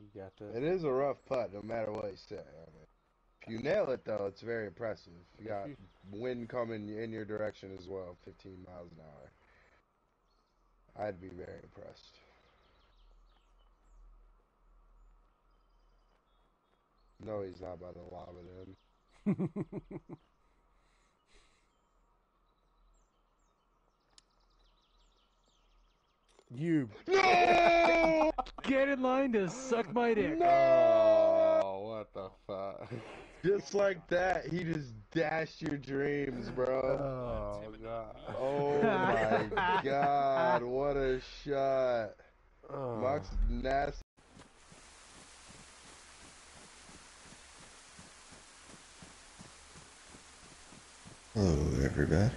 You got to. It is a rough putt, no matter what you say. I mean, if you nail it, though, it's very impressive. You If got you wind coming in your direction as well, 15 miles an hour. I'd be very impressed. No, he's not about to lob it in. you No! Get in line to suck my dick. No! what the fuck? Just like that, he just dashed your dreams, bro. Oh god. Oh my god, what a shot. Oh. Mox nasty. Hello, everybody.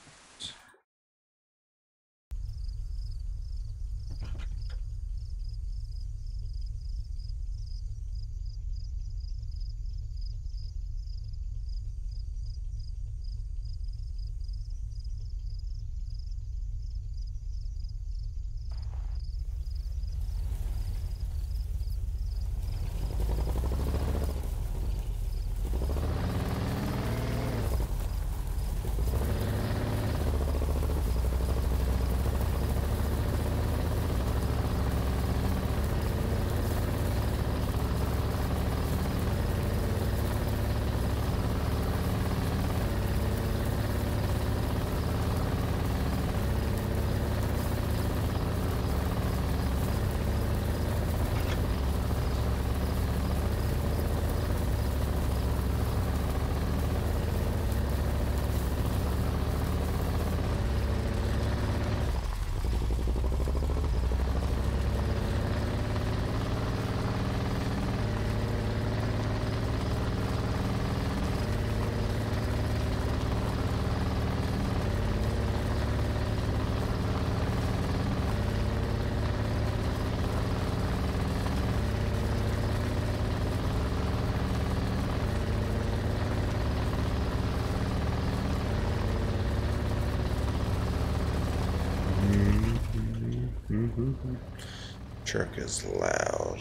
Truck is loud.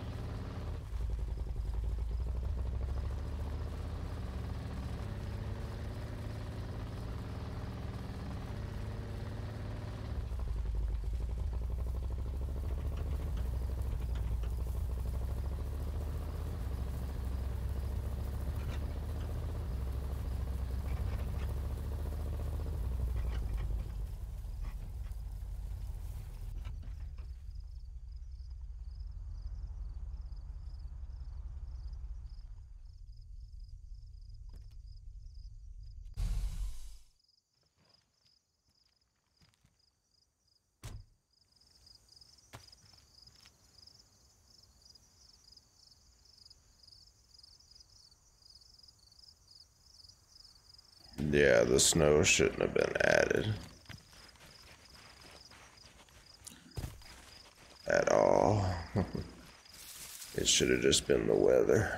Yeah, the snow shouldn't have been added at all. It should have just been the weather.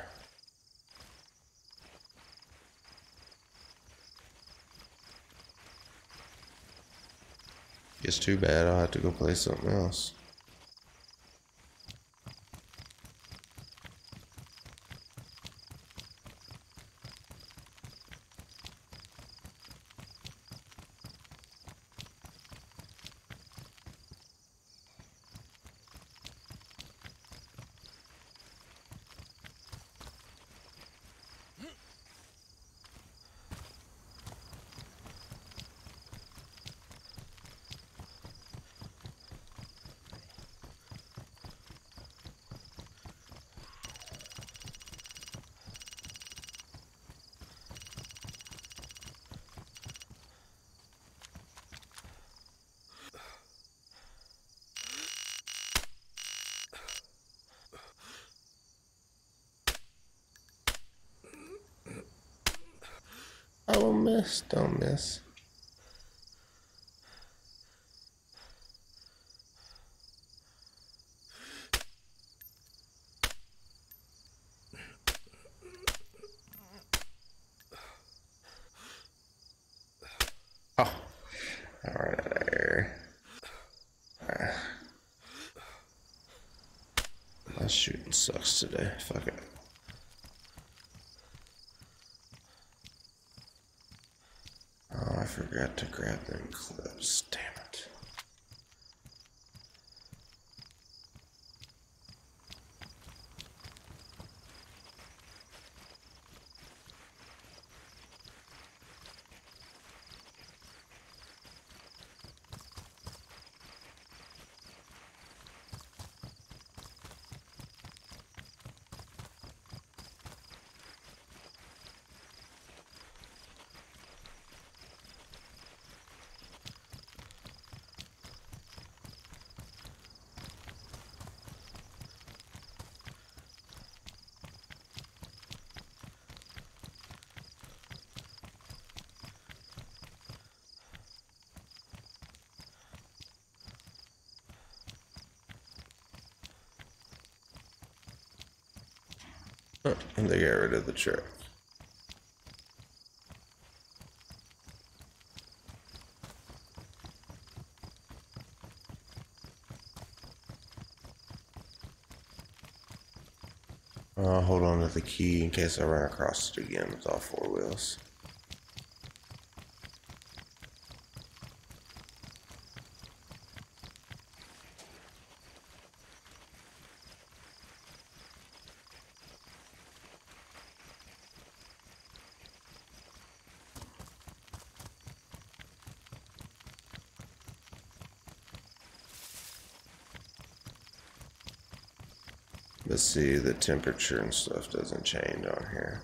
It's too bad. I'll have to go play something else. I don't miss, don't miss. Oh, all right there. This shooting sucks today. Fuck it. Oh, I forgot to grab them clips. Damn it. And they got rid of the truck. I'll hold on to the key in case I run across it again with all four wheels. But see, the temperature and stuff doesn't change on here.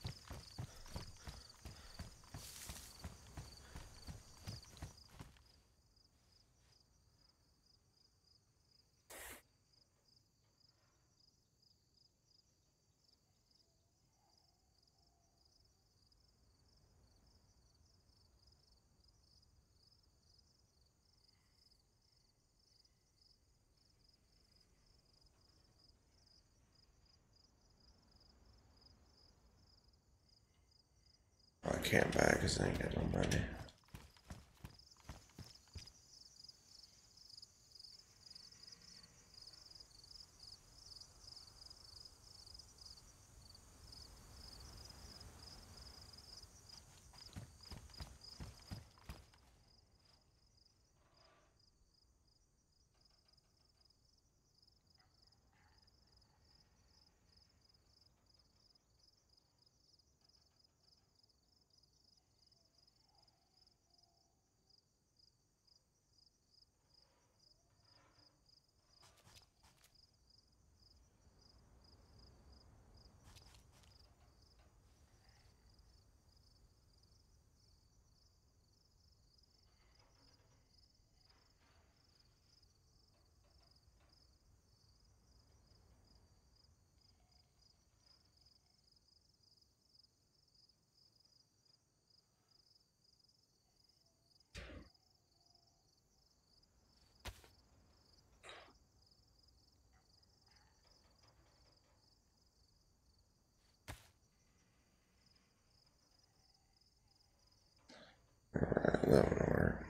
I can't buy it because I ain't got no money. Alright, that one work.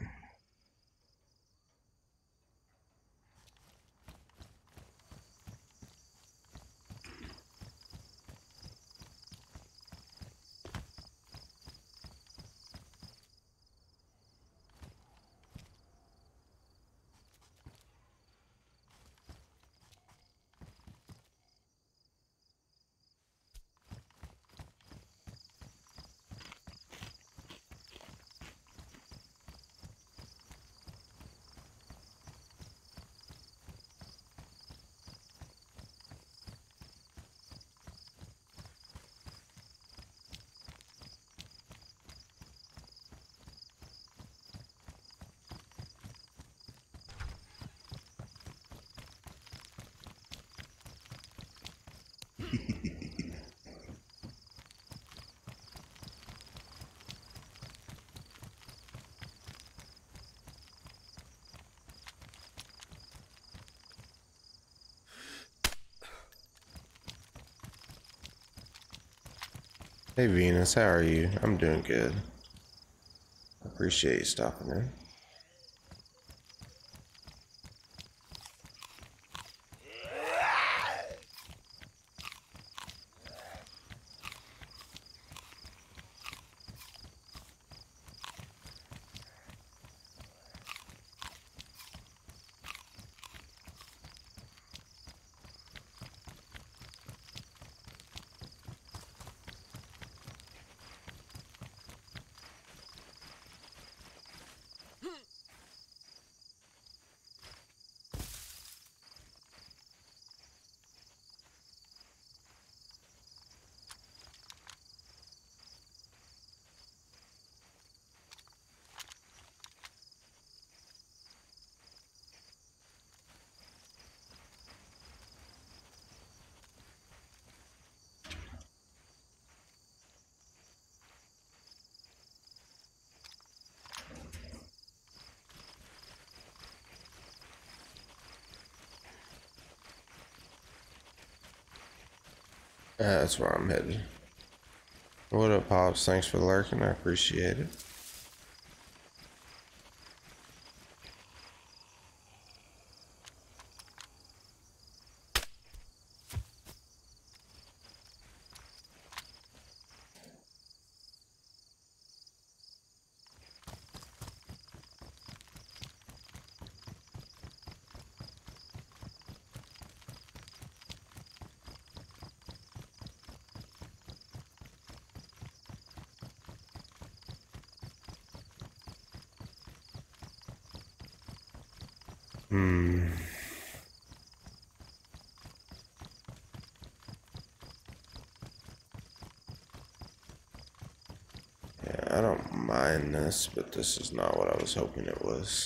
Hey Venus, how are you? I'm doing good. I appreciate you stopping in. That's where I'm headed. What up, Pops? Thanks for lurking. I appreciate it. Yeah, I don't mind this, but this is not what I was hoping it was.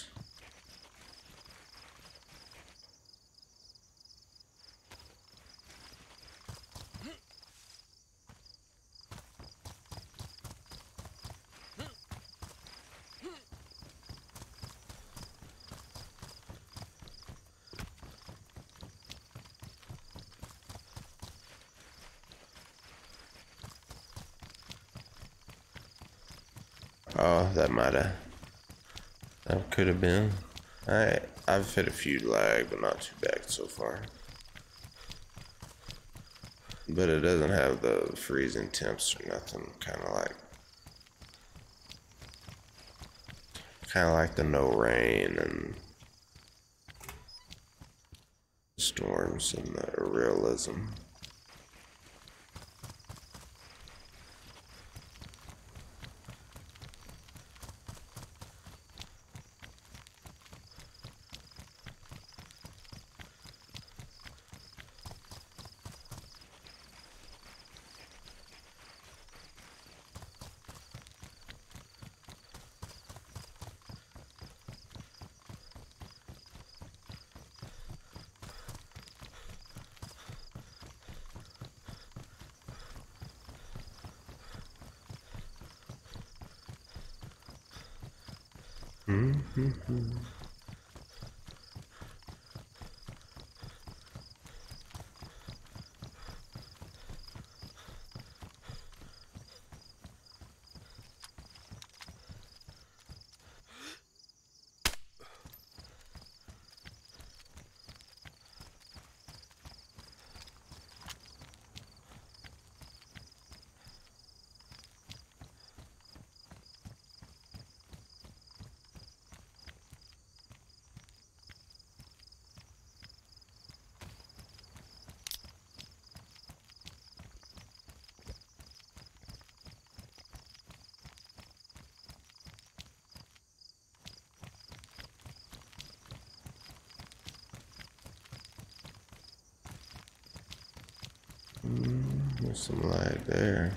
Oh, that could have been. I've hit a few lag, but not too bad so far. But it doesn't have the freezing temps or nothing. Kind of like the no rain and storms and the realism. There's some lag there.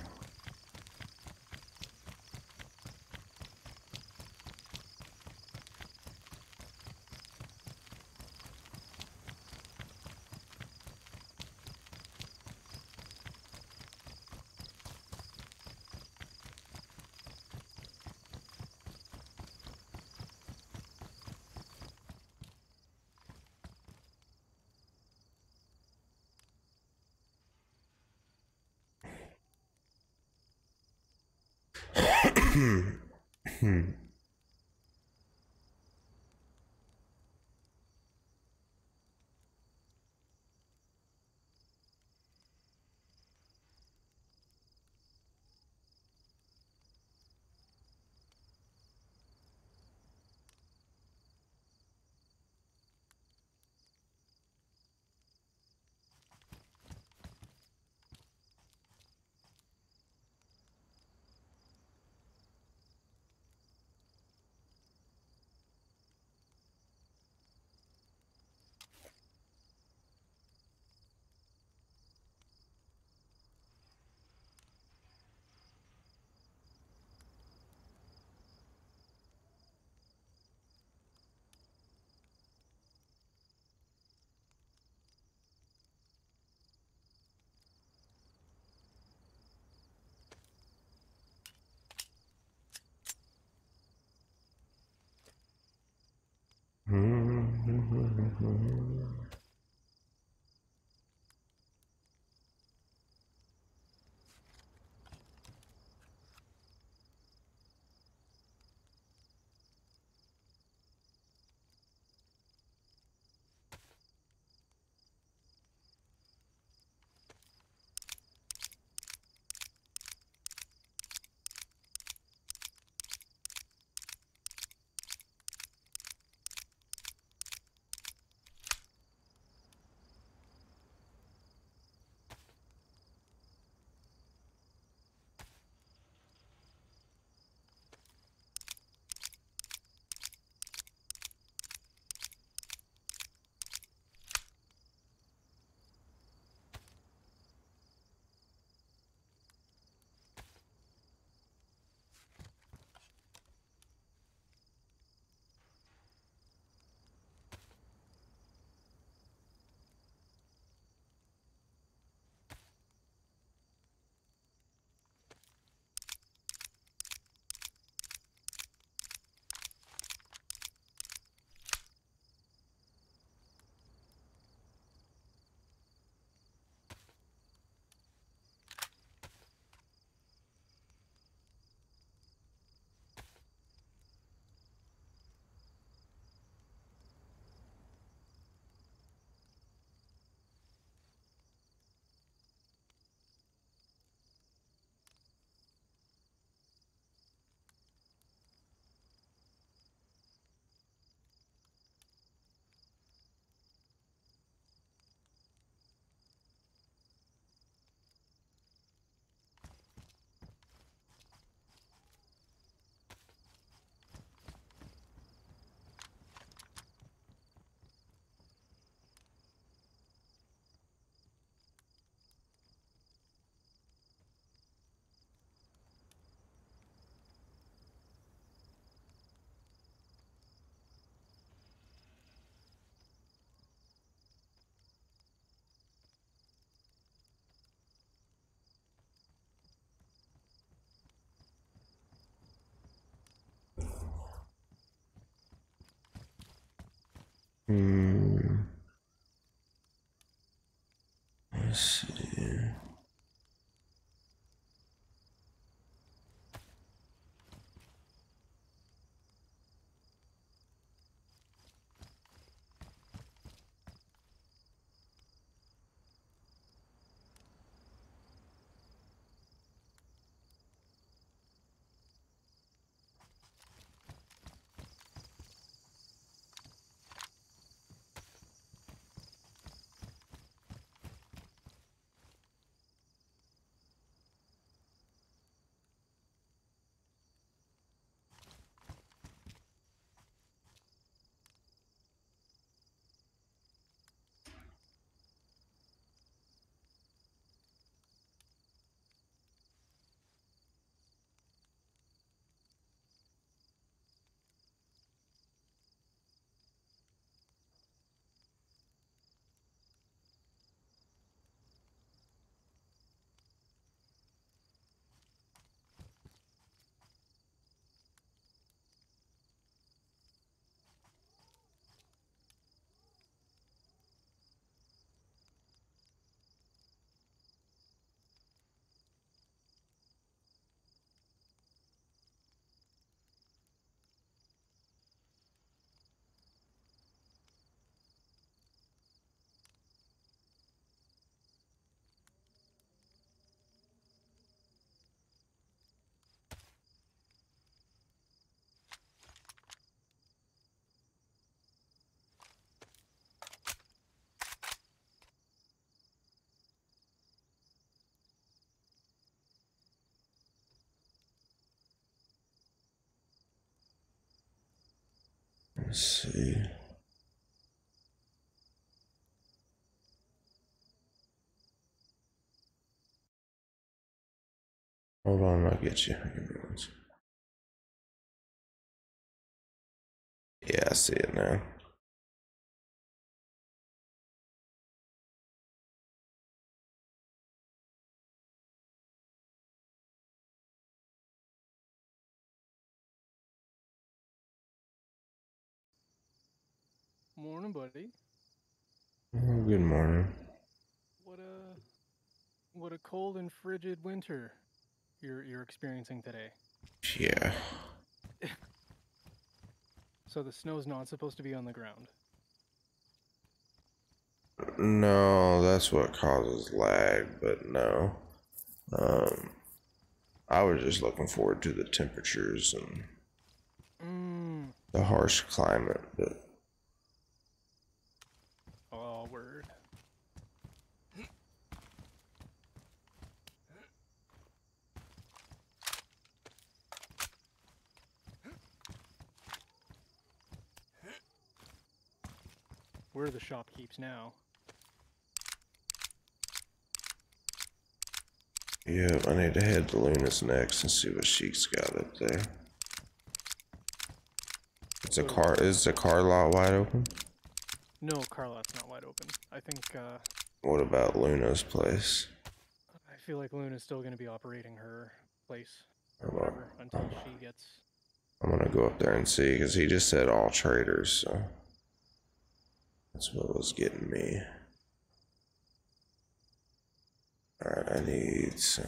Hmm. Let's see. Let's see. Hold on, I'll get you. Yeah, I see it now. Morning, buddy. Oh, good morning. What a cold and frigid winter you're experiencing today. Yeah. So the snow's not supposed to be on the ground. No, that's what causes lag, but no. I was just looking forward to the temperatures and the harsh climate, but Oh, word. Where are the shopkeepers now? yeah, I need to head to Luna's next and see what she's got up there. Is the car lot wide open? No, Carlot's not wide open. I think, What about Luna's place? I feel like Luna's still gonna be operating her place or Hold on. whatever until she gets... I'm gonna go up there and see, because he just said all traders, so that's what was getting me. Alright, I need some.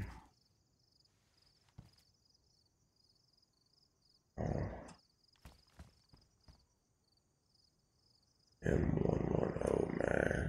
M110 mag.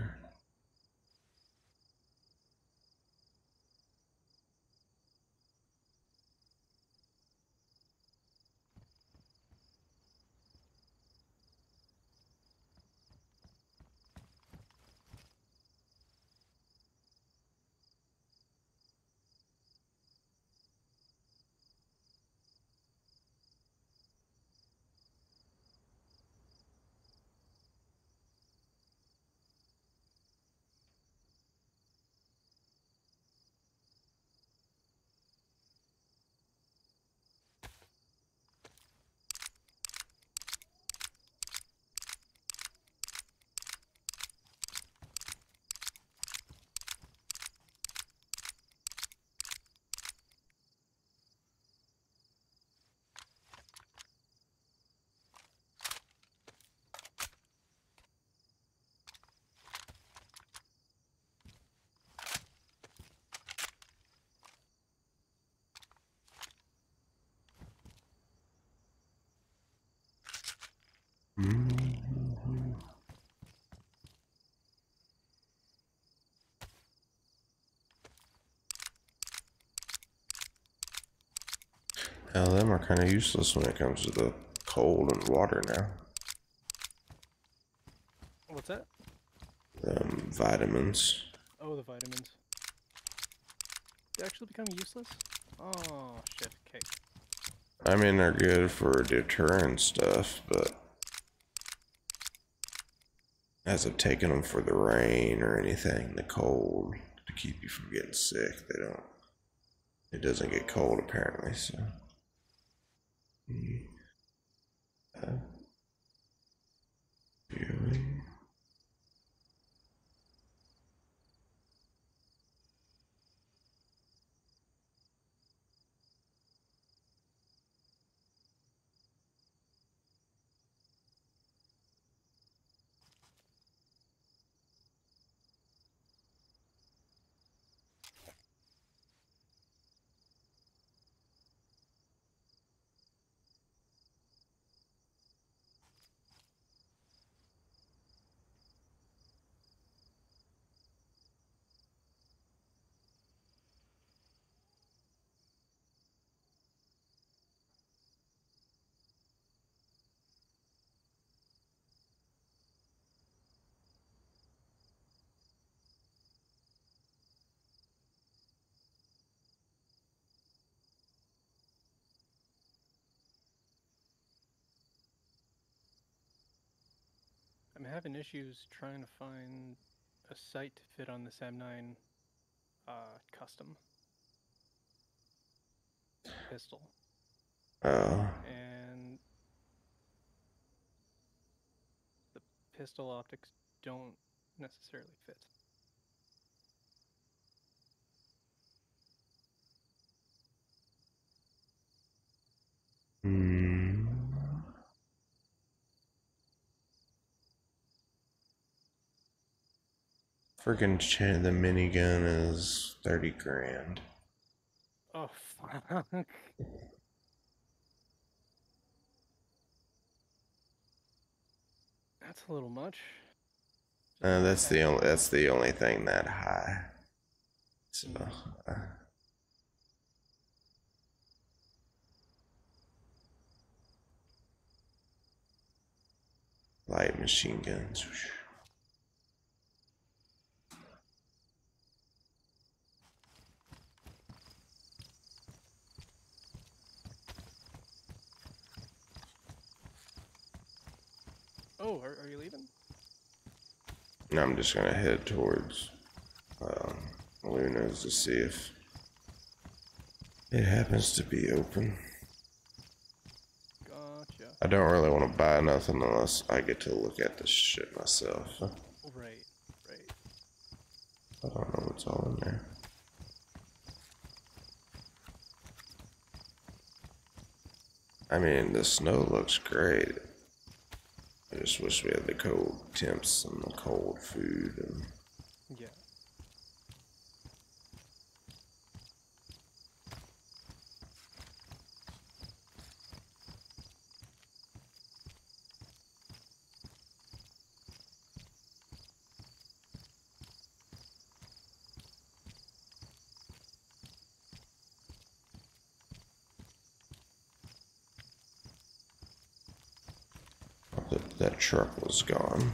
Hell, them are kind of useless when it comes to the cold and water now. What's that? Vitamins. Oh, the vitamins. They actually become useless? Oh, shit. Okay. I mean, they're good for deterrent stuff, but as of taking them for the rain or anything, the cold, to keep you from getting sick, they don't. It doesn't get cold apparently, so. Really? I'm having issues trying to find a sight to fit on this M9 custom pistol. Oh. And the pistol optics don't necessarily fit. Freaking the minigun is 30 grand. Oh, fuck. That's a little much. That's the only thing that high. So, light machine guns. Oh, are you leaving? And I'm just gonna head towards Luna's to see if it happens to be open. Gotcha. I don't really want to buy nothing unless I get to look at this shit myself. Right, right. I don't know what's all in there. I mean, the snow looks great. I just wish we had the cold temps and the cold food and... Yeah. That truck was gone.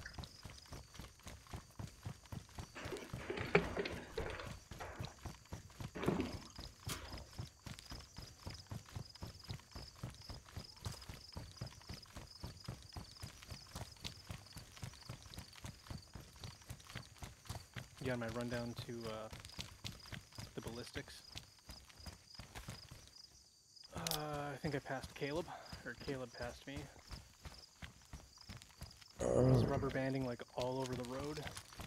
Yeah, my rundown to the ballistics. I think I passed Caleb, or Caleb passed me. I was rubber banding like all over the road.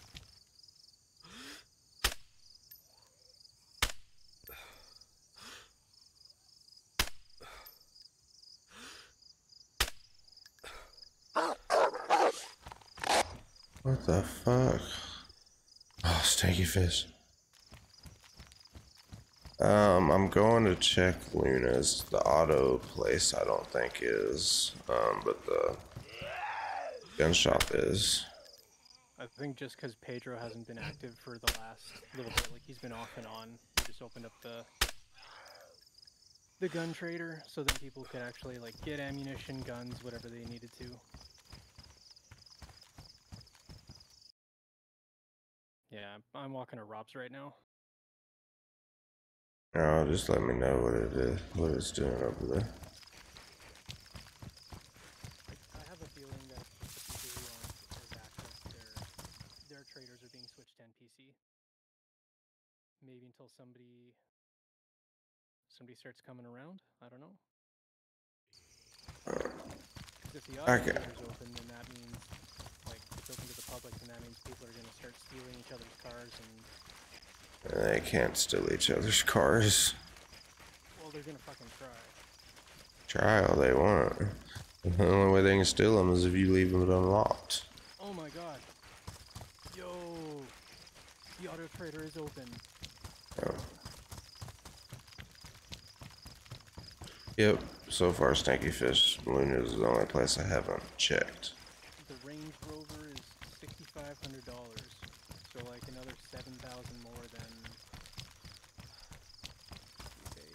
What the fuck? Oh, stinky fish. I'm going to check Luna's. The auto place I don't think is, but the gun shop is. I think just because Pedro hasn't been active for the last little bit, like he's been off and on. He just opened up the the gun trader so that people could actually like get ammunition, guns, whatever they needed to. Yeah, I'm walking to Rob's right now. No, just let me know what it is, what it's doing over there. I have a feeling that the people who aren't as active, their traders are being switched to NPC. Maybe until somebody starts coming around. I don't know. Because if the auto trader's open, then that means like it's open to the public, and that means people are gonna start stealing each other's cars and. They can't steal each other's cars. Well, they're gonna fucking try. Try all they want. The only way they can steal them is if you leave them unlocked. Oh my god. Yo! The auto trader is open. Oh. Yep, so far Stinky Fish Luna is the only place I haven't checked. The Range Rover is $6,500. So like another 7,000 more than. Okay.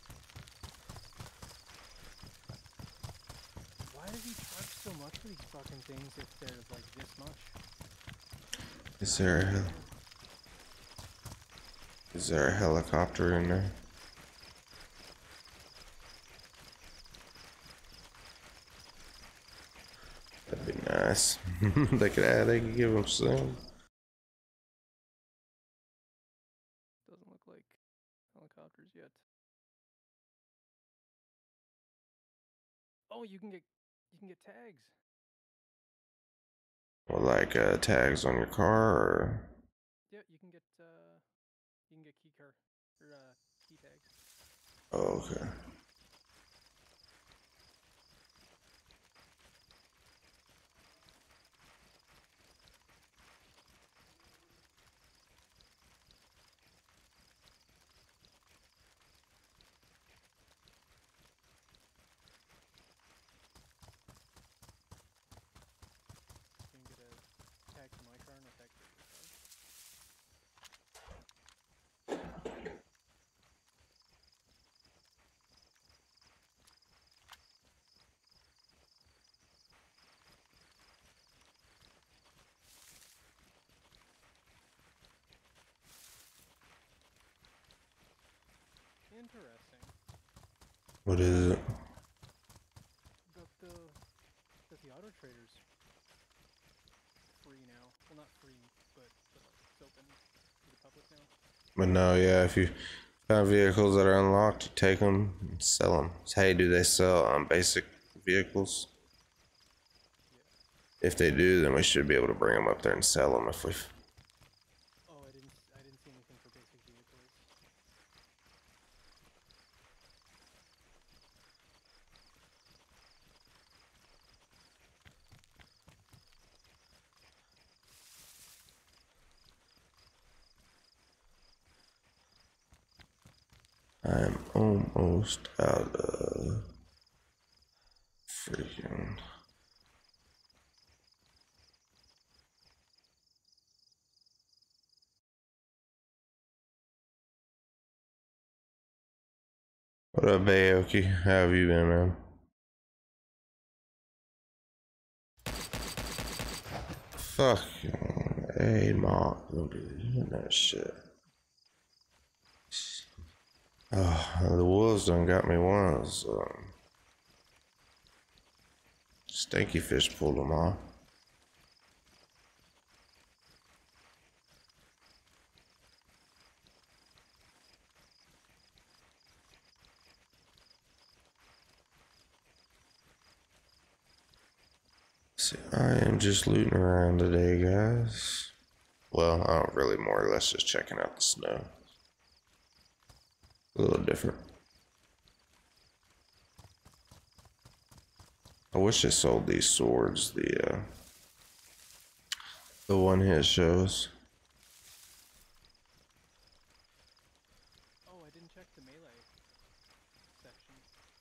Why does he charge so much for these fucking things if they're like this much? Is there a helicopter in there? That'd be nice. they could give him some. Doesn't look like helicopters yet. Oh, you can get tags. Or like tags on your car, or Yeah, you can get key car or key tags. oh, okay. You can get a tag for my car and a tag for your car. Interesting. What is it? That the auto trader's free now. Well, not free, but like it's open to the public now. But no, yeah, if you find vehicles that are unlocked, you take them and sell them. Hey, do they sell basic vehicles? Yeah. If they do, then we should be able to bring them up there and sell them if we. Oh, I didn't see anything for basic vehicles. I'm almost out of freaking. What up, Bayoki? How have you been, man? Fucking hey, Mark, don't be doing that shit. Oh, the wolves done got me once. Stinky Fish pulled them off. See, I am just looting around today, guys. Well, I'm really more or less just checking out the snow. A little different. I wish they sold these swords, the one hit shows. Oh, I didn't check the melee section.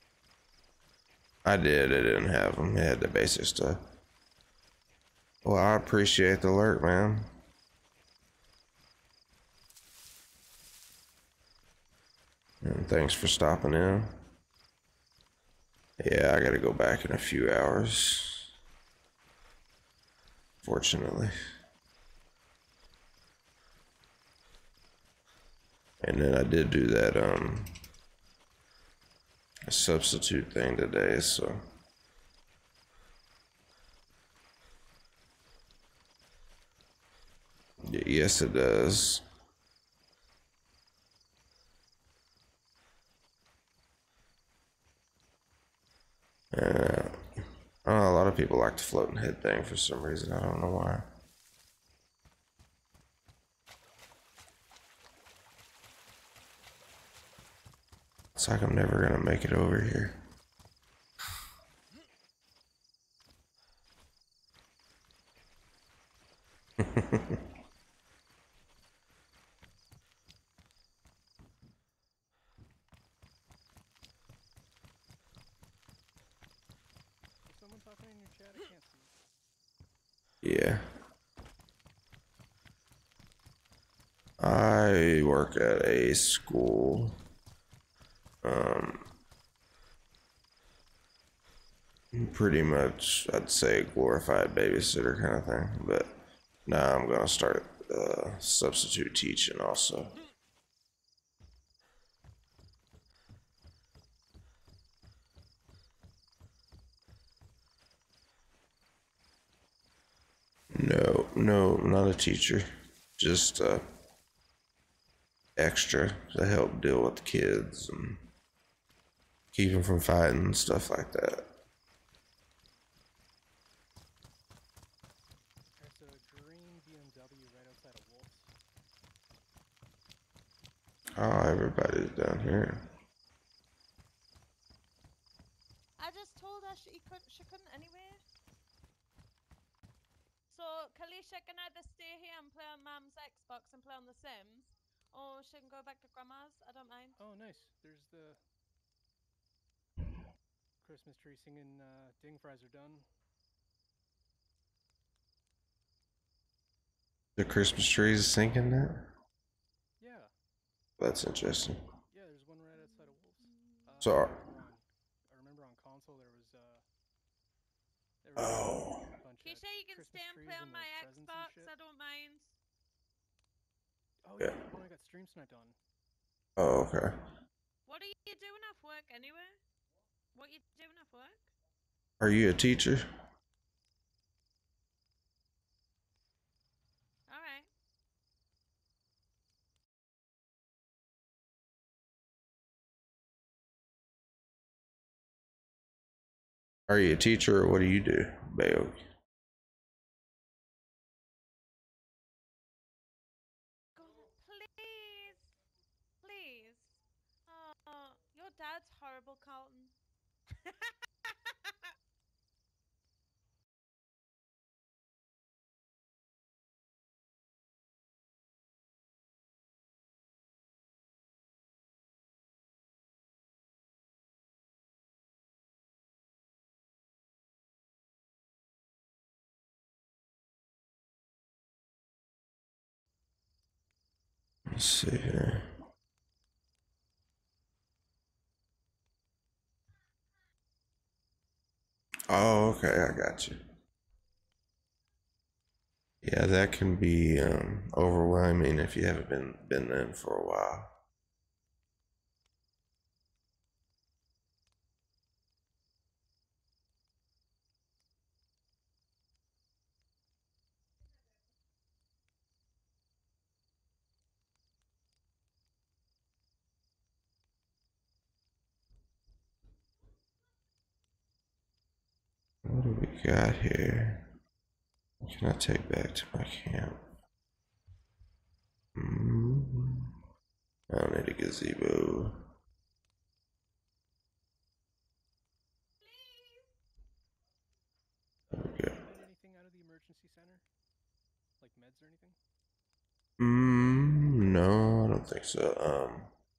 I did, it didn't have them. It had the basic stuff. Well, I appreciate the alert, man. And thanks for stopping in. Yeah, I gotta go back in a few hours. Fortunately. And then I did do that substitute thing today, so yes it does. I don't know, a lot of people like the floating head thing for some reason. I don't know why. It's like I'm never gonna make it over here. Is someone talking in your chat? I can't see. Yeah. I work at a school. Pretty much, I'd say glorified babysitter kind of thing. But now I'm gonna start substitute teaching also. No, not a teacher. Just extra to help deal with the kids and keep them from fighting and stuff like that. There's a green BMW right outside of Wolf's. Oh, everybody's down here. I just told her she couldn't anyway. So Kalisha can either stay here and play on Mum's Xbox and play on The Sims, or she can go back to Grandma's. I don't mind. Oh, nice. There's the Christmas tree singing ding fries are done. The Christmas tree is sinking now? Yeah. That's interesting. Yeah, there's one right outside of Wolf's. So, I remember on console there was oh. a bunch of Keisha, you can Christmas stay and trees play on and my there's presents and Xbox. shit. I don't mind. Oh yeah, the one I got stream sniped on. Oh, okay. What are you doing off work anyway? What are you doing off work? Are you a teacher? Alright. Are you a teacher or what do you do, Bayo? Please. Please. Oh, your dad's horrible, Carlton. Let's see here. Oh, okay, I got you. Yeah, that can be overwhelming if you haven't been in for a while. What do we got here? What can I take back to my camp? I don't need a gazebo. There we go. Did you get anything out of the emergency center? Like meds or anything? No, I don't think so.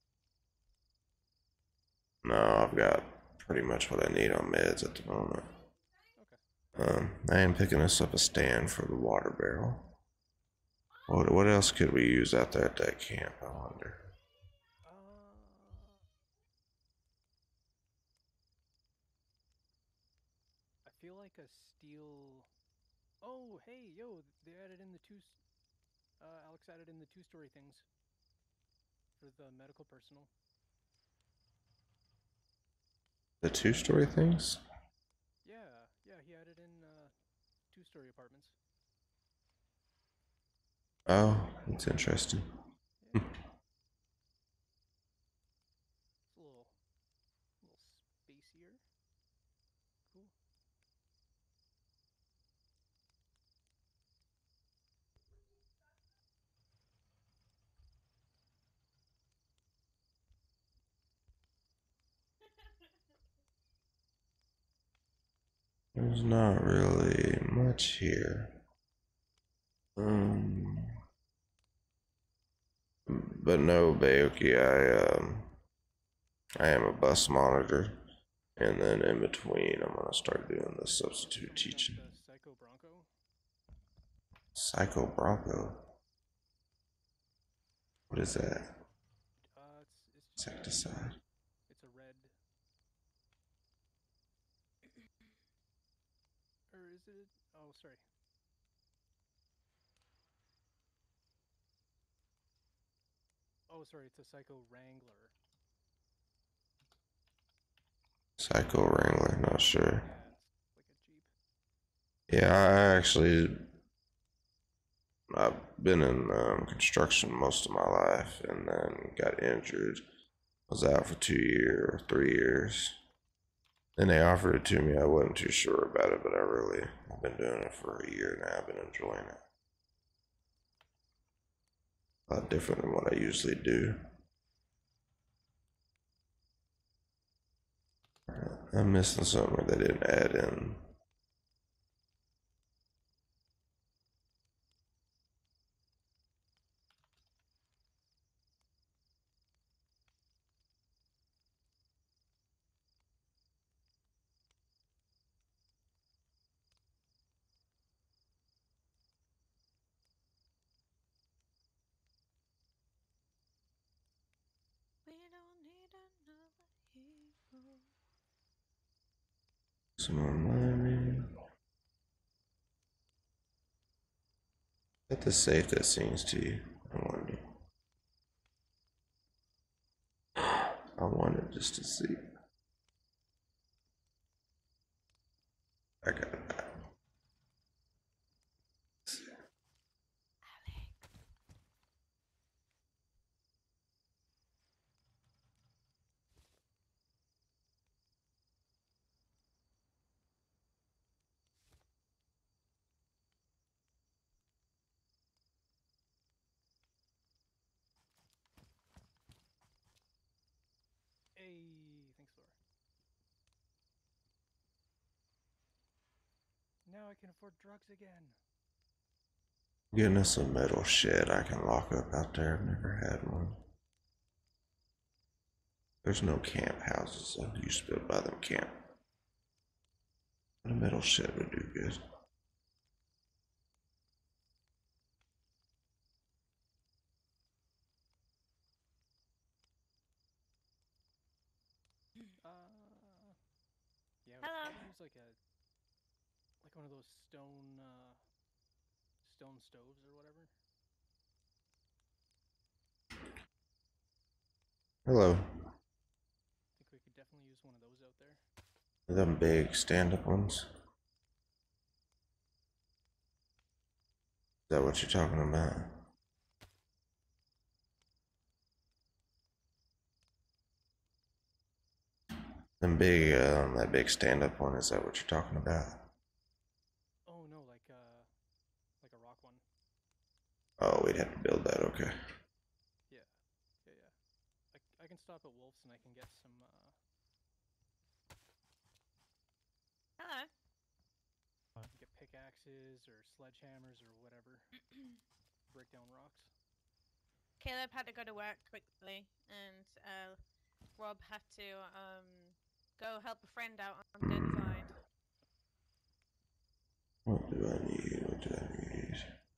No, I've got pretty much what I need on meds at the moment. Okay. I am picking us up a stand for the water barrel. What else could we use out there at that camp, I wonder? like a steel. Oh, hey, yo! They added in the Alex added in the two-story things for the medical personnel. The 2-story things? Yeah, he added in two-story apartments. Oh, that's interesting. Yeah. It's a little spacier. Cool. There's not really much here. But no, Baoki, I am a bus monitor, and then in between, I'm gonna start doing the substitute teaching. The Psycho Bronco. Psycho Bronco. What is that? It's Insecticide. It's a red. Or is it? Oh, sorry. Oh, sorry. It's a Psycho Wrangler. Psycho Wrangler, not sure. Yeah, it's like a Jeep. Yeah, I've been in construction most of my life, and then got injured. Was out for 2 years, 3 years. Then they offered it to me. I wasn't too sure about it, but I've been doing it for a year now. I've been enjoying it. A lot different than what I usually do. I'm missing something they didn't add in. We don't need another hero. Some more money. At the safe that sings to you. I wanted just to see. I got it back. Hey, thanks, Laura. Now I can afford drugs again. Getting us a metal shed I can lock up out there. I've never had one. There's no camp houses. I used to build by them camp. But a metal shed would do good. Yeah. Hello. Use like one of those stone stoves or whatever. Hello. I think we could definitely use one of those out there. Them big stand-up ones. Is that what you're talking about? Them big, that big stand-up one. Is that what you're talking about? Oh no, like a rock one. Oh, we'd have to build that. Okay. Yeah. I can stop at Wolf's and I can get some. Hello. Get pickaxes or sledgehammers or whatever. Break down rocks. Caleb had to go to work quickly, and Rob had to go help a friend out on Deadside. What do I need? What do I need?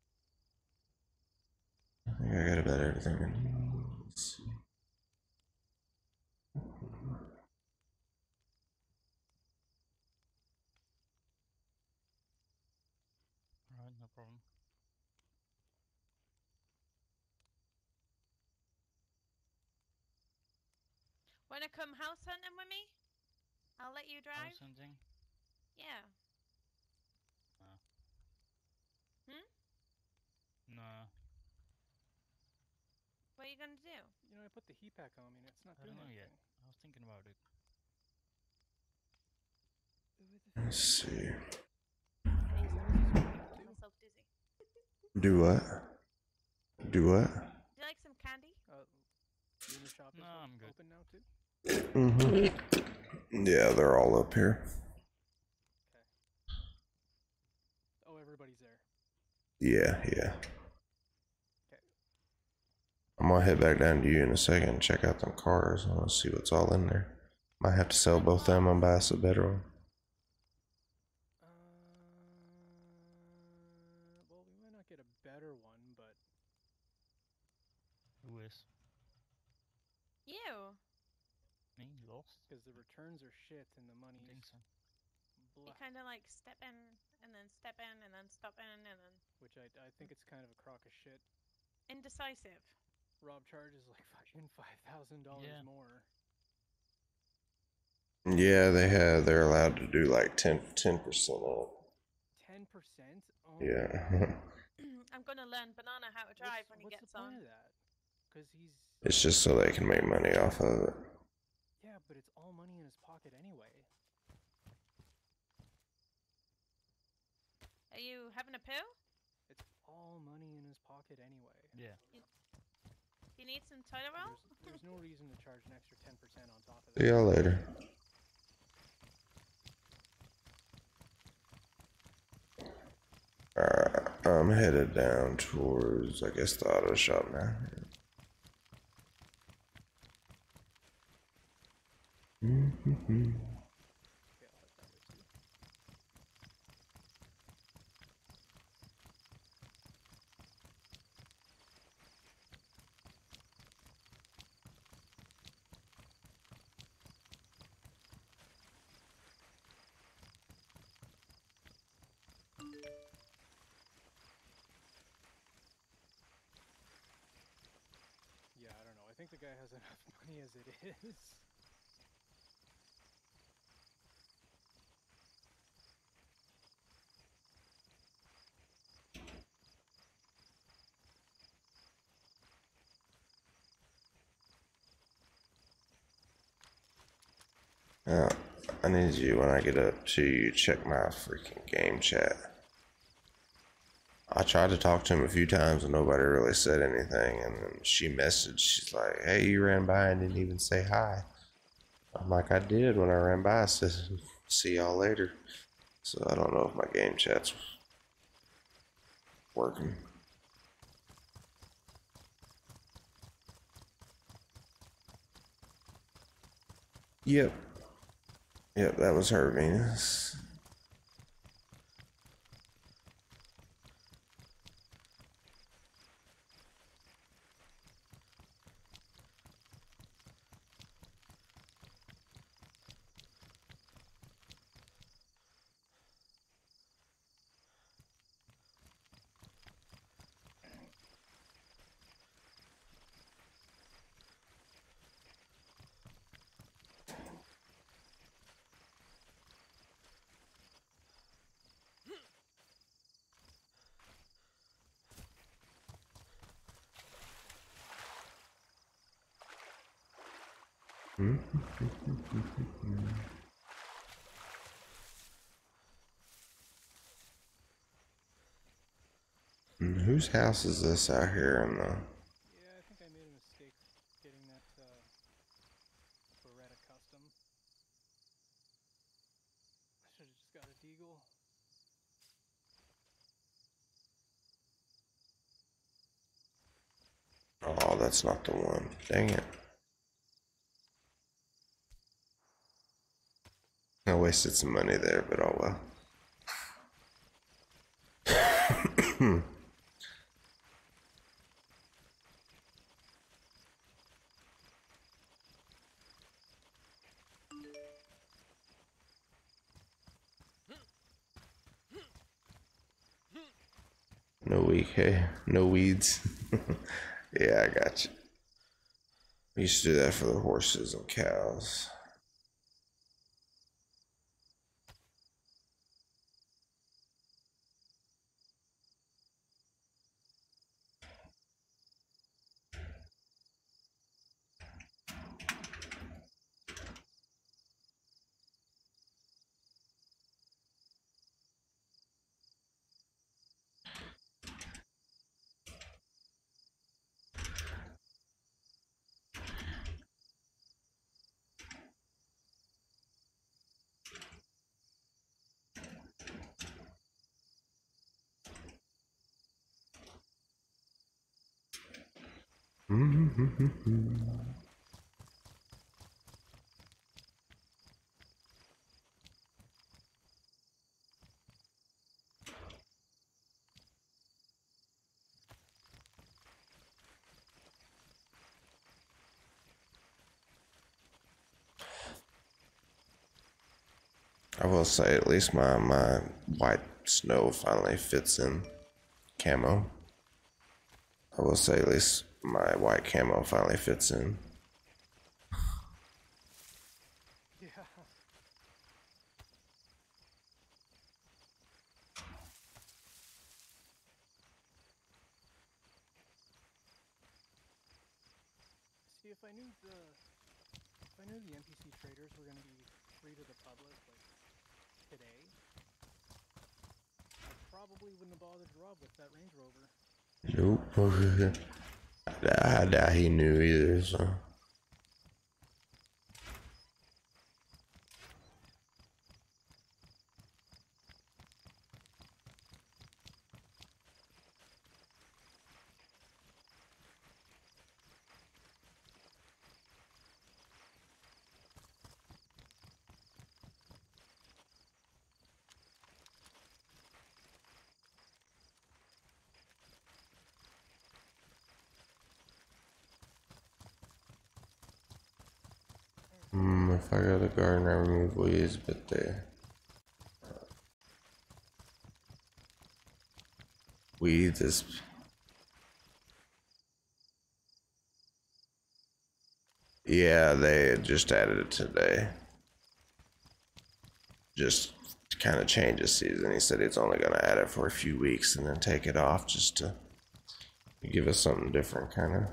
I think I got about everything I need. Let's see. Wanna come house hunting with me? I'll let you drive. House hunting? Yeah. No. What are you gonna do? You know, I put the heat pack on me and it's not I doing don't know anything. yet. I was thinking about it. Let's see. Myself dizzy. Do what? Do what? Would you like some candy? You in the shop is No, I'm good. open now too? Yeah, they're all up here. Oh, everybody's there. Yeah, yeah. Okay. I'm gonna head back down to you in a second and check out them cars. I wanna see what's all in there. Might have to sell both of them and buy us a better one. Well, we might not get a better one, but Who is? You. Me? Lost? because the returns are shit and the I money's think so. You blah, kind of like step in and then step in and then stop in and then which I think it's kind of a crock of shit. indecisive. Rob charges like fucking $5,000 Yeah. more. Yeah, they're allowed to do like 10% off. 10%? Oh, Yeah. I'm gonna learn Banana how to drive when he what's gets the point on. of that? Because he's It's just so they can make money off of it. yeah, but it's all money in his pocket anyway. Are you having a poo? It's all money in his pocket anyway. Yeah. Do you need some toilet roll? There's no reason to charge an extra 10% on top of See that. y'all later. I'm headed down towards, I guess, the auto shop now. Okay, I'll head that way too. Yeah, I don't know. I think the guy has enough money as it is. Now, I need you when I get up to check my freaking game chat. I tried to talk to him a few times and nobody really said anything. And then she messaged, she's like, hey, you ran by and didn't even say hi. I'm like, I did when I ran by. I said, see y'all later. So I don't know if my game chat's working. Yep. Yep, that was her, Venus. Whose house is this out here in the... Yeah, I think I made a mistake getting that Beretta custom. I should have just got a Deagle. Oh, that's not the one. Dang it. I wasted some money there, but oh well. No weed, hey, no weeds. Yeah, I got you. I used to do that for the horses and cows. I will say at least my white snow finally fits in camo. I will say at least my white camo finally fits in. Yeah. See, if I knew the NPC traders were going to be free to the public like today, I probably wouldn't have bothered Rob with that Range Rover. Nope. I doubt he knew either, so. If I go to the garden, I remove weeds, but weeds is yeah, they just added it today. Just to kind of change the season. He said he's only gonna add it for a few weeks and then take it off just to give us something different, kind of.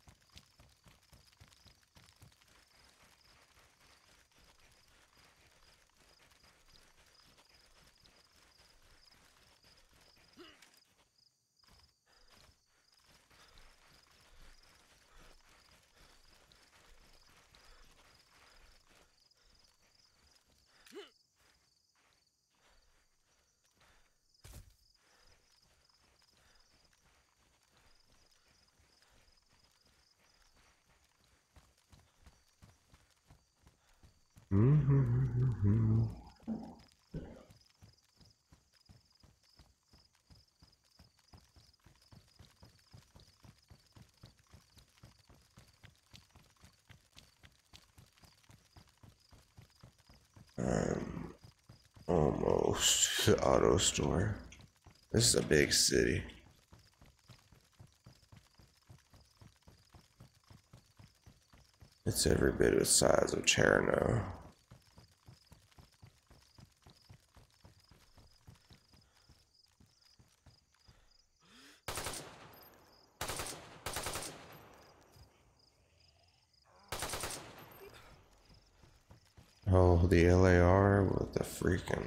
Almost the auto store. This is a big city. It's every bit the size of Cherno. Oh, the LAR with the freaking.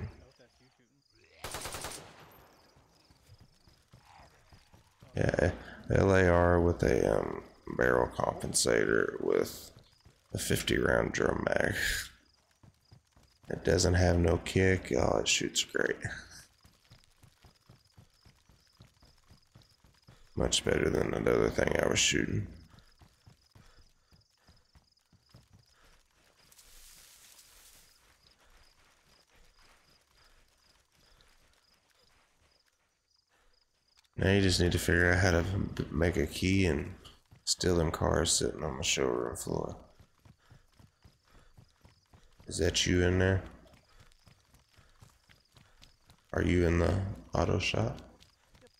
Yeah, LAR with a barrel compensator with a 50 round drum mag. It doesn't have no kick. Oh, it shoots great. Much better than the other thing I was shooting. Now you just need to figure out how to make a key and steal them cars sitting on the showroom floor. Is that you in there? Are you in the auto shop?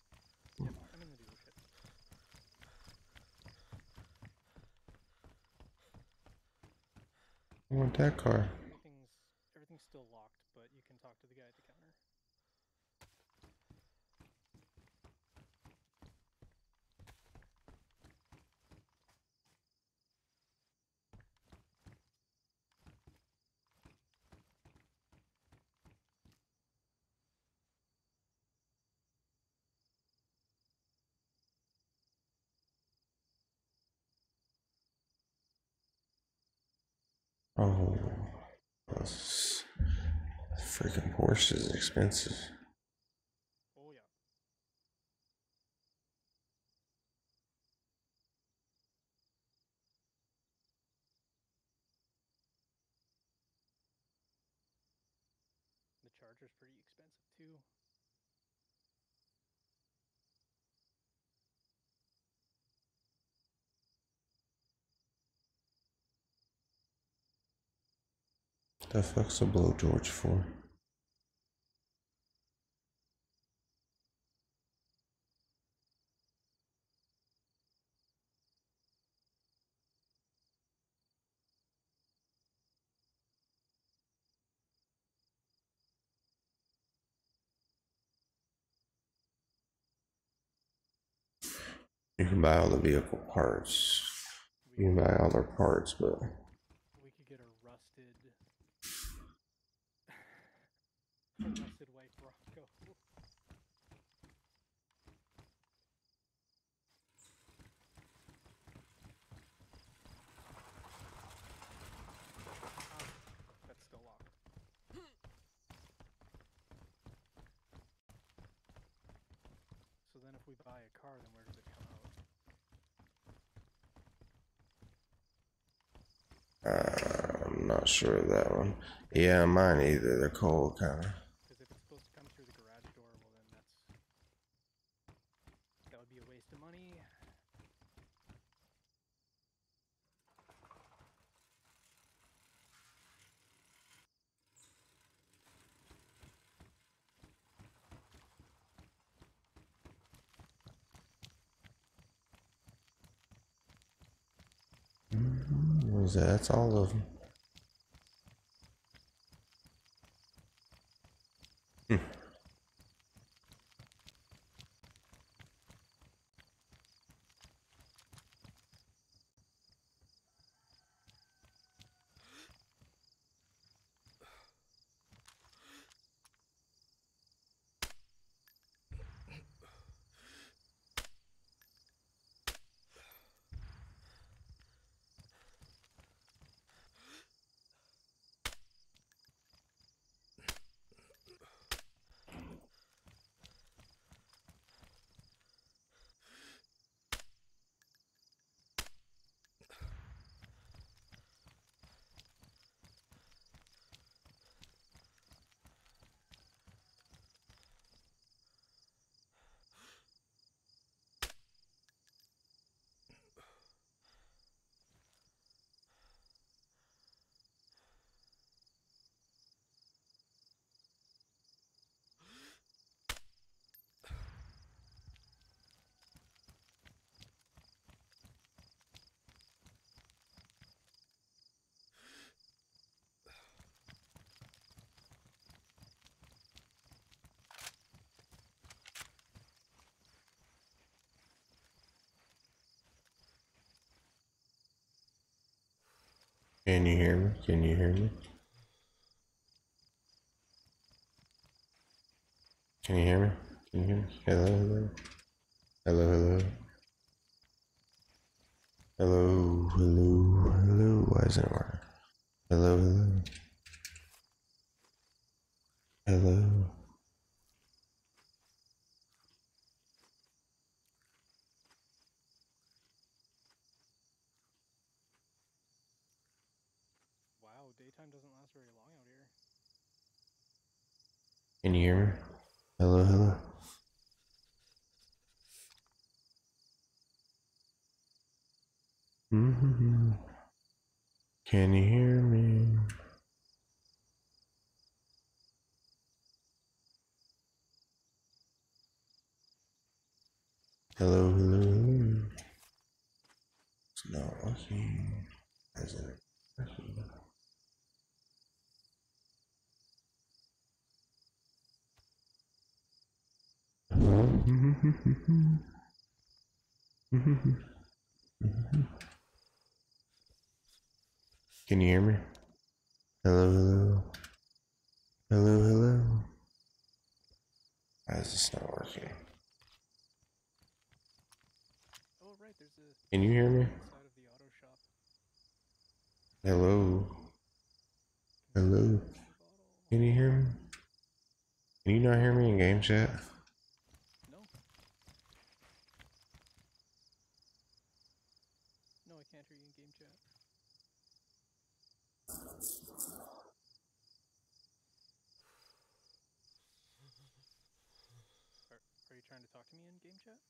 Yep, I'm in the dealership. I want that car. Everything's still locked, but you can talk to the guy at the counter. Oh, this freaking Porsche is expensive. Oh yeah. The Charger's pretty expensive too. The fuck's a blowtorch for? You can buy all the vehicle parts. You can buy all their parts, but We could get a rusted white Bronco. That's still locked. So then if we buy a car, then where does it come out? I'm not sure of that one. Yeah, mine either. They're cold, kind of. Because if it's supposed to come through the garage door, well then that would be a waste of money. What is that? That's all of them. Can you hear me? Can you hear me? Can you hear me? Can you hear me? Hello, hello. Hello, hello. Hello, hello, hello. Why isn't it working? Hello, hello. Hello. Wow, daytime doesn't last very long out here. Can you hear me? Hello, hello. Mm-hmm. Can you hear me? Hello, hello, hello. It's not working. Isn't it working? Can you hear me? Hello, hello. Hello, hello. Why is this not working? Oh, right, there's a Can you hear me? inside of the auto shop. Hello. Hello. Can you hear me? Can you not hear me in game chat? No. No, I can't hear you in game chat. Are you trying to talk to me in game chat?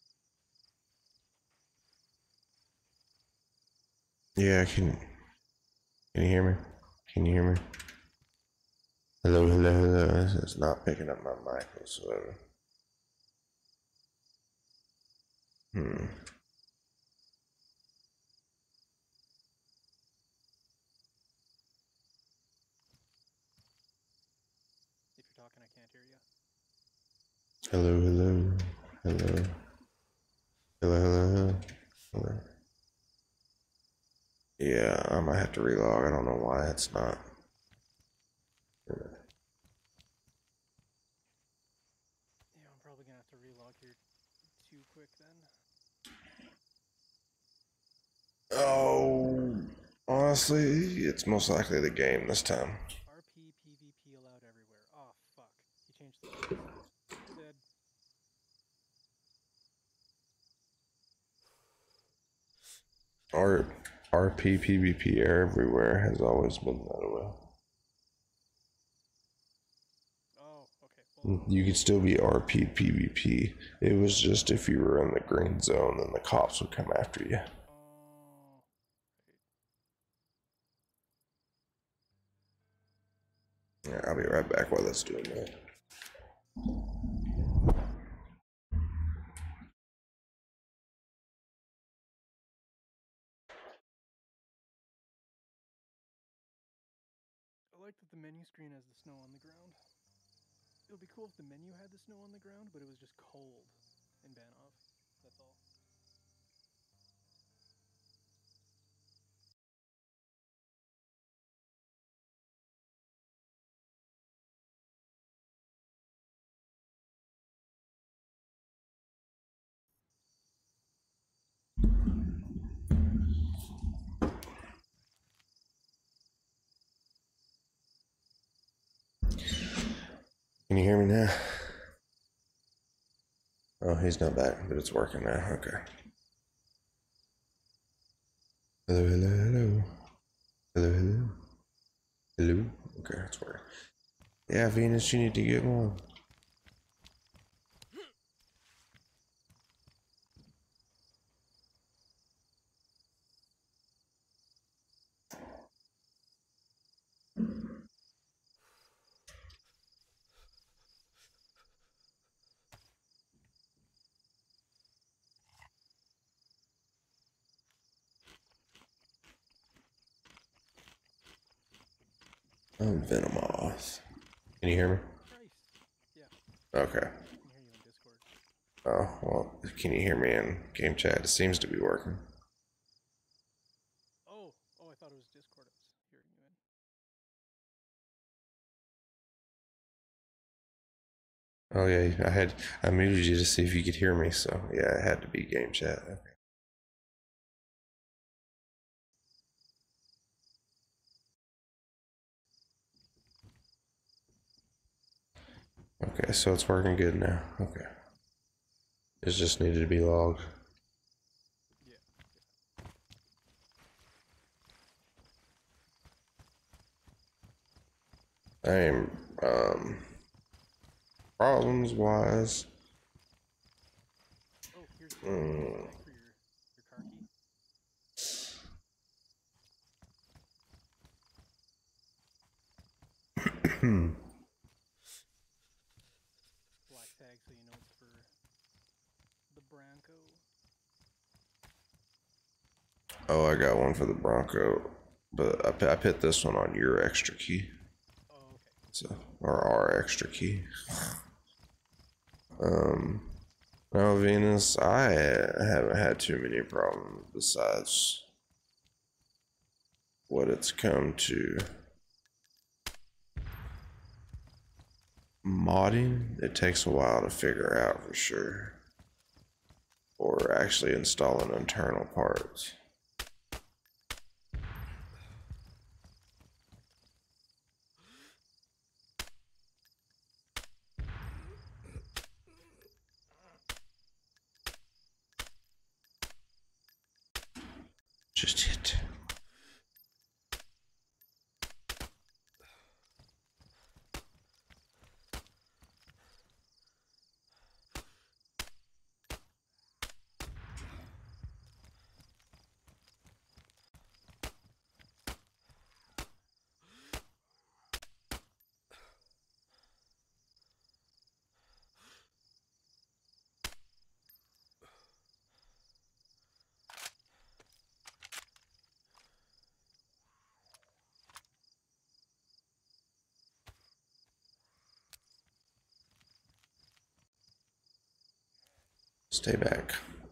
Yeah, can you hear me? Can you hear me? Hello, hello, hello. It's not picking up my mic whatsoever. If you're talking, I can't hear you. Hello, hello, hello. Hello, hello, hello. Hello. Yeah, I might have to relog. I don't know why it's not. Yeah, I'm probably gonna have to relog here too quick then. Oh, honestly, it's most likely the game this time. RP PvP allowed everywhere. Oh fuck. He changed the rules. Dead. RP PvP everywhere has always been that way. Oh, okay. Well, You could still be RP PvP. It was just if you were in the green zone, then the cops would come after you. oh. Yeah, I'll be right back while that's doing that. I like that the menu screen has the snow on the ground. It would be cool if the menu had the snow on the ground, but it was just cold in Banov. That's all. Can you hear me now? Oh, he's not back, but it's working now. Okay. Hello, hello, hello. Hello, hello. Hello? Okay, that's working. Yeah, Venus, you need to get one. I'm Venomoth. Can you hear me? Christ. Yeah, Okay. I can hear you in Discord. Oh, well, can you hear me in game chat? It seems to be working. Oh, I thought it was Discord I was hearing you in. Oh yeah, I muted you to see if you could hear me, so yeah, it had to be game chat. Okay. Okay, so it's working good now. Okay. It just needed to be logged. Yeah. I am, problems wise. Oh, here's the for your car key. Black tag, so you know it's for the Bronco. Oh, I got one for the Bronco, but I put this one on your extra key. Oh, okay. So, or our extra key. No, Venus, I haven't had too many problems besides what it's come to. Modding, it takes a while to figure out for sure. Or actually installing internal parts. Just hit. Stay back.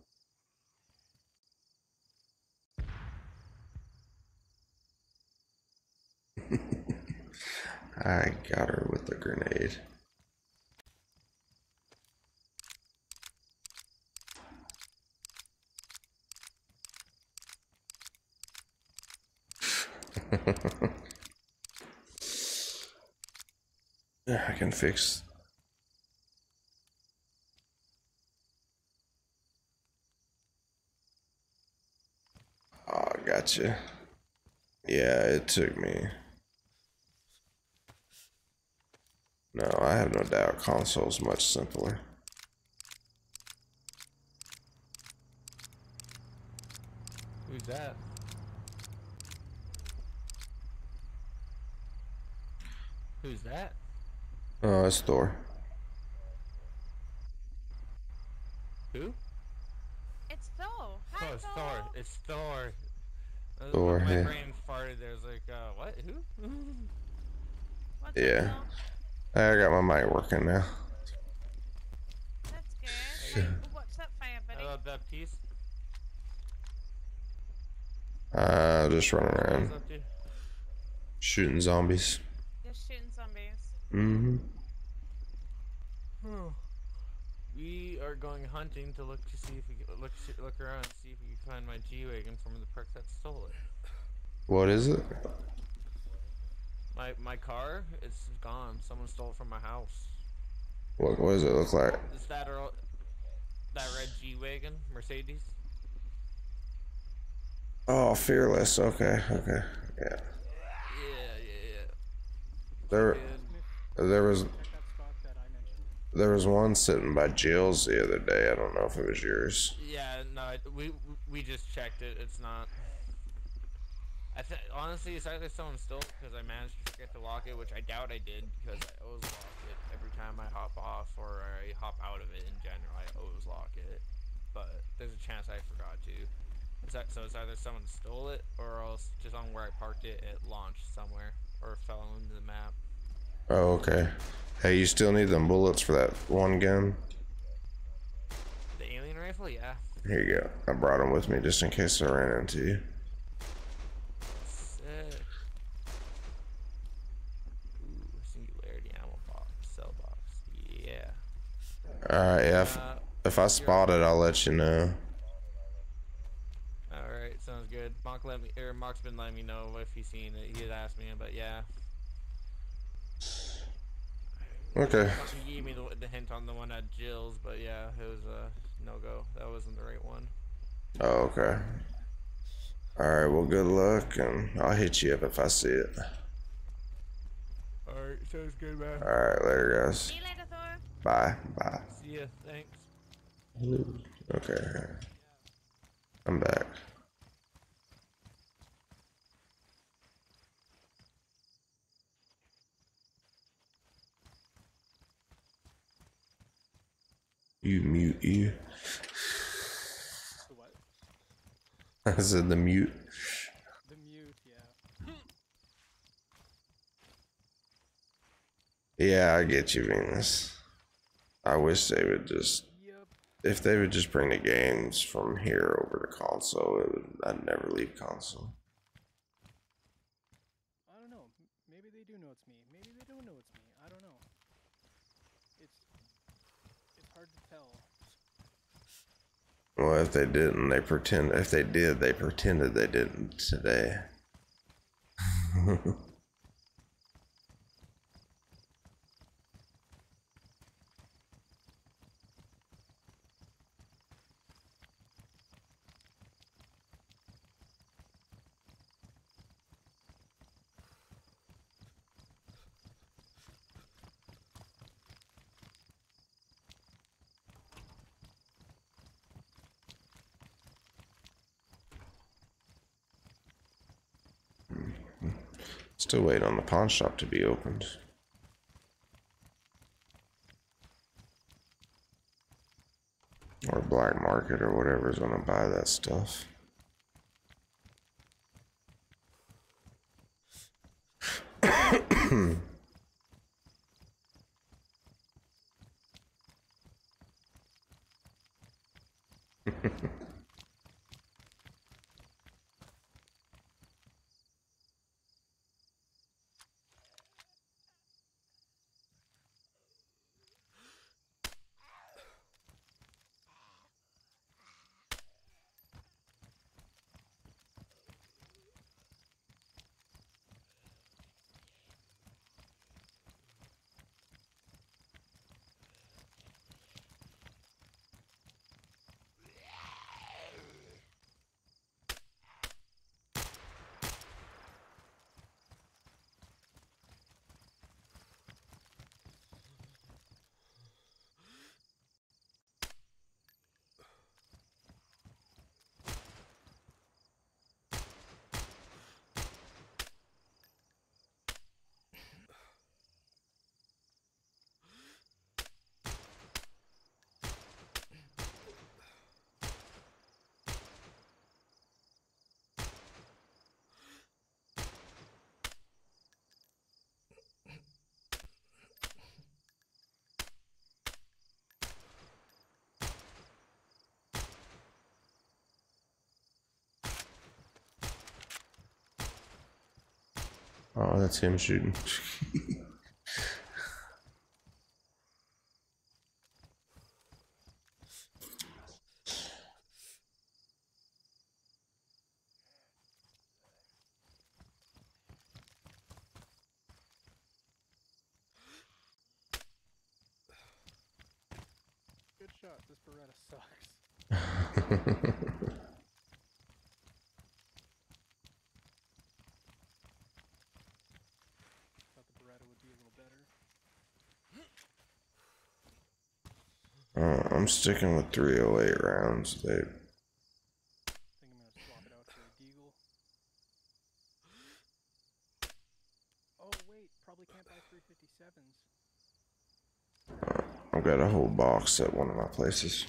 I got her with the grenade. Yeah, I can fix. Oh, gotcha. Yeah, it took me. No, I have no doubt console's much simpler. Who's that? Who's that? Oh, it's Thor. Who? It's Thor. Hi, Oh, it's Thor. Thor. It's Thor. Thor, My yeah. brain farted. There's like, what? Who? What's Yeah. up, Thor? I got my mic working now. That's good. Like, what's up, fire buddy? Hello, Baptiste. Just running What around is up to? shooting zombies. Just shooting zombies. Mm-hmm. We are going hunting to look to see if we can look around and see if we can find my G-Wagon from the perk that stole it. What is it? My car, it's gone. Someone stole it from my house. What does it look like? Is that that red G-Wagon, Mercedes? Oh, Fearless. Okay, okay. Yeah. Yeah. There was That stock that I mentioned. there was one sitting by Jill's the other day. I don't know if it was yours. Yeah, no, we just checked it. It's not. Honestly, it's either someone stole it because I managed to forget to lock it, which I doubt I did because I always lock it every time I hop off or I hop out of it. In general, I always lock it, but there's a chance I forgot to. So it's either someone stole it or else just on where I parked it, it launched somewhere or fell into the map. Oh, okay. Hey, you still need them bullets for that one gun? The alien rifle, yeah. Here you go. I brought them with me just in case I ran into you. Sick. Ooh, singularity ammo box, cell box, yeah. Alright, yeah. If I spot it, I'll let you know. Alright, sounds good. Mark's been letting me know if he's seen it. He had asked me, but yeah. Okay. He gave me the hint on the one at Jill's, but yeah, it was a no-go. That wasn't the right one. Oh, okay. Alright, well, good luck, and I'll hit you up if I see it. Alright, sounds good, man. Alright, later, guys. See you later, Thor. Bye. Bye. See ya, thanks. Okay. I'm back. You mute you. The what? I said the mute. The mute, yeah. Yeah, I get you, Venus. I wish they would just Yep. if they would just bring the games from here over to console, I'd never leave console. I don't know. Maybe they do know it's me. Maybe they don't know it's me. I don't know. It's hard to tell. Well, if they didn't, they pretend. If they did, they pretended they didn't today. Still wait on the pawn shop to be opened. Or black market or whatever's gonna buy that stuff. Oh, that's him shooting. Good shot. This Beretta sucks. Thought the Beretta would be a little better. I'm sticking with 308 rounds. They. I think I'm gonna swap it out for a Deagle. Oh wait, probably can't buy 357s. I've got a whole box at one of my places.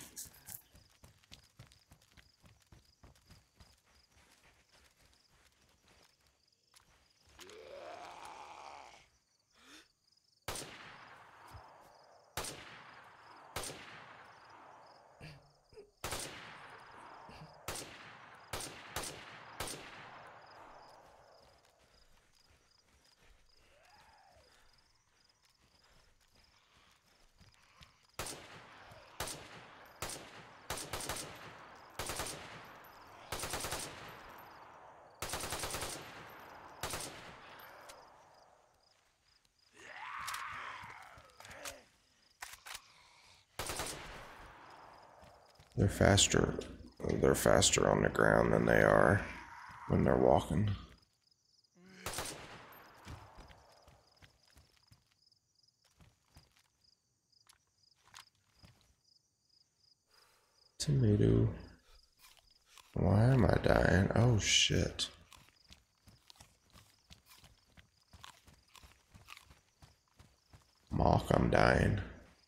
They're faster. They're faster on the ground than they are when they're walking. Tomato. Why am I dying? Oh shit. Mock, I'm dying.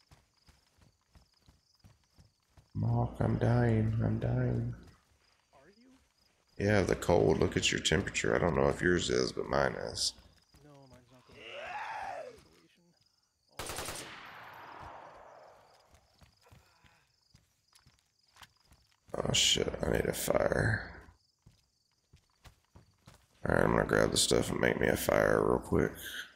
Mock, I'm dying. I'm dying. Are you? Yeah, the cold. Look at your temperature. I don't know if yours is, but mine is. No, mine's not going to insulation. Oh shit, I need a fire. Alright, I'm gonna grab the stuff and make me a fire real quick.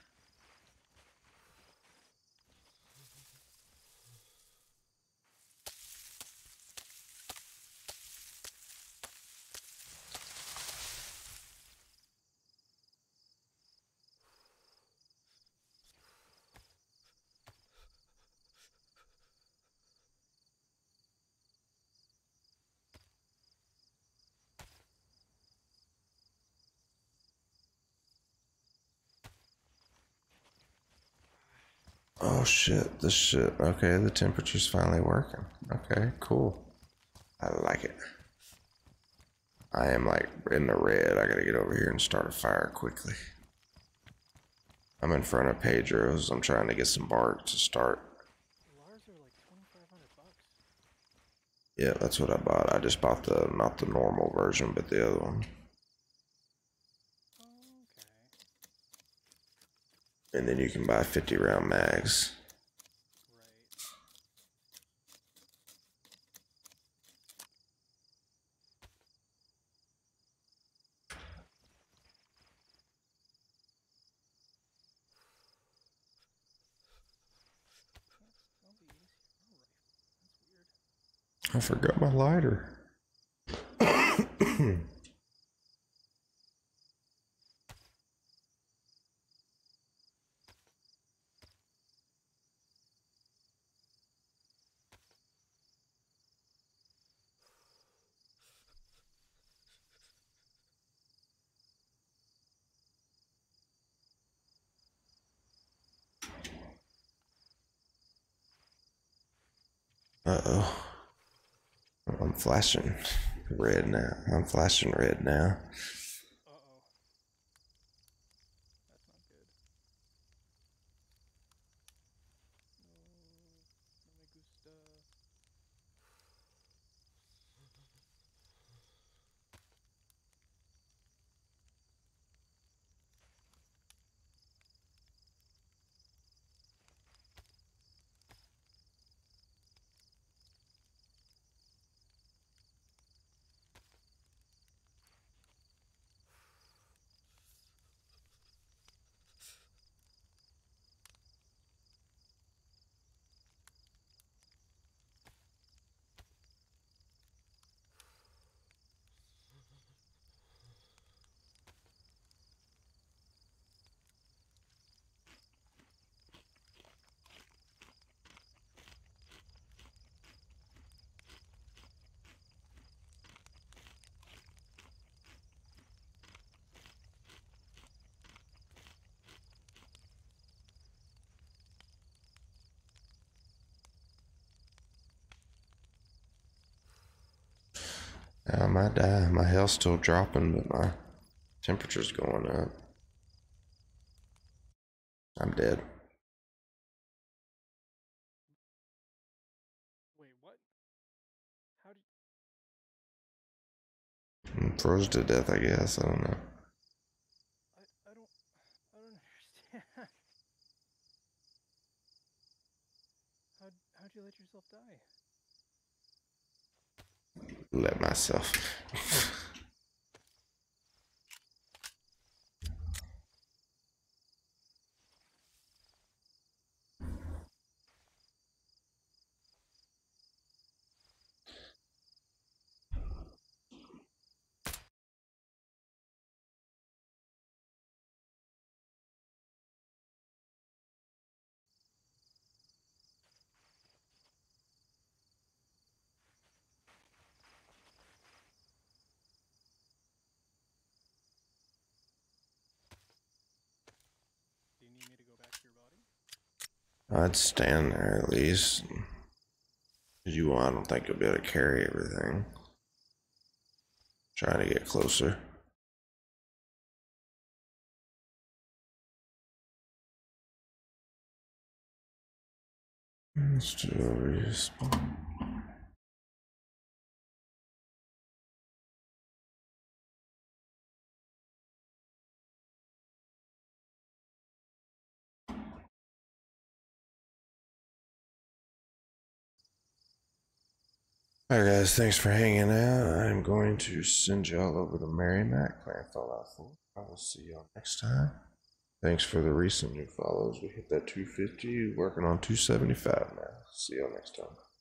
Oh shit, this shit. Okay, the temperature's finally working. Okay, cool. I like it. I am like in the red. I gotta get over here and start a fire quickly. I'm in front of Pedro's. I'm trying to get some bark to start. Lars are like $2,500. Yeah, that's what I bought. I just bought the, not the normal version, but the other one. Okay. And then you can buy 50 round mags. Right. That'll be easy. Oh, rifle. That's weird. I forgot my lighter. Uh-oh. I'm flashing red now. I'm flashing red now. Uh-oh. That's not good. No, no me gusta. I might die. My health's still dropping, but my temperature's going up. I'm dead. Wait, what? How did... I'm froze to death, I guess. I don't know. I don't understand. How'd you let yourself die? Let myself. Do you need me to go back to your body? I'd stand there at least. Cause I don't think you'll be able to carry everything. Trying to get closer. Let's do over here. Alright guys, thanks for hanging out. I'm going to send y'all over to Merrimack playing Fallout 4. I will see y'all next time. Thanks for the recent new follows. We hit that 250, working on 275 now. See y'all next time.